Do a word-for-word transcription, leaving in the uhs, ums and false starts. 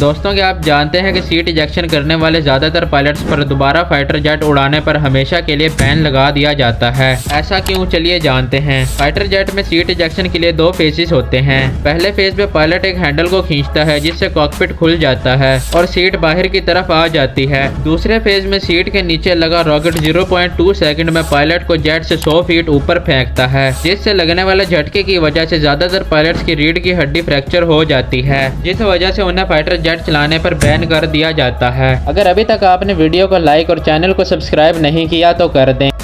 दोस्तों क्या आप जानते हैं कि सीट इजेक्शन करने वाले ज्यादातर पायलट्स पर दोबारा फाइटर जेट उड़ाने पर हमेशा के लिए बैन लगा दिया जाता है। ऐसा क्यों, चलिए जानते हैं। फाइटर जेट में सीट इजेक्शन के लिए दो फेजेस होते हैं। पहले फेज में पायलट एक हैंडल को खींचता है जिससे कॉकपिट खुल जाता है और सीट बाहर की तरफ आ जाती है। दूसरे फेज में सीट के नीचे लगा rocket zero point two second में पायलट को जेट से सौ फीट ऊपर फेंकता है, जिससे लगने वाले झटके की वजह से ज्यादातर पायलट्स की रीढ़ की हड्डी फ्रैक्चर हो जाती है, जिस वजह से उन्हें फाइटर जेट चलाने पर बैन कर दिया जाता है। अगर अभी तक आपने वीडियो को लाइक और चैनल को सब्सक्राइब नहीं किया तो कर दें।